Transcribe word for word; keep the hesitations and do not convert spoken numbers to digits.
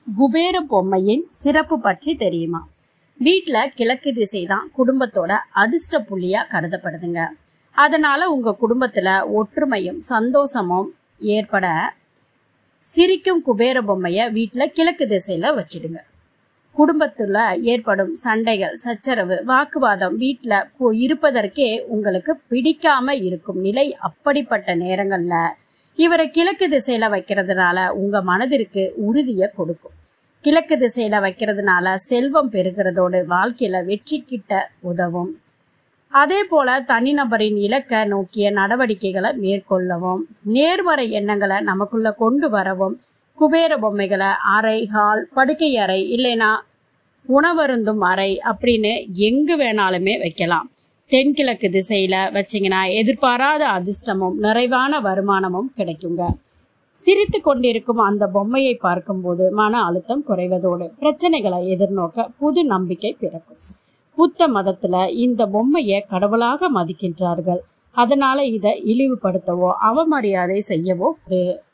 குபேர பொம்மையின் சிறப்பு பற்றி தெரியுமா? வீட்டில் கிழக்கு திசை தான் குடும்பத்தோட அதிர்ஷ்ட புள்ளியா கருதப்படுதுங்க. அதனால உங்க குடும்பத்துல ஒற்றுமையும் சந்தோஷமும் ஏற்பட சிரிக்கும் குபேர பொம்மைய வீட்டில் கிழக்கு திசையில வச்சிடுங்க. குடும்பத்துல ஏற்படும் சண்டைகள், சச்சரவு, வாக்குவாதம் வீட்டில் இருப்பதற்கே உங்களுக்கு பிடிக்காம இருக்கும் நிலை, அப்படிப்பட்ட நேரங்கள்ல இவரை கிழக்கு திசையில வைக்கிறதுனால உங்க மனதிற்கு உறுதியை கொடுக்கும். கிழக்கு திசையில வைக்கிறதுனால செல்வம் பெருகிறதோடு வாழ்க்கையில வெற்றி கிட்ட உதவும். அதே போல தனிநபரின் இலக்கை நோக்கிய நடவடிக்கைகளை மேற்கொள்ளவும், நேர்மறை எண்ணங்களை நமக்குள்ள கொண்டு வரவும் குபேர பொம்மைகளை அறை, ஹால், படுக்கை அறை, இல்லைன்னா உணவருந்தும் அறை அப்படின்னு எங்கு வேணாலுமே வைக்கலாம். தென்கிழக்கு திசையில வச்சிங்கன்னா எதிர்பாராத அதிர்ஷ்டமும் நிறைவான வருமானமும் கிடைக்குங்க. சிரித்து கொண்டிருக்கும் அந்த பொம்மையை பார்க்கும்போது மன அழுத்தம் குறைவதோடு பிரச்சனைகளை எதிர்நோக்க புது நம்பிக்கை பிறக்கும். புத்த மதத்துல இந்த பொம்மையை கடவுளாக மதிக்கின்றார்கள். அதனால இதை இழிவுபடுத்தவோ அவமரியாதை செய்யவோ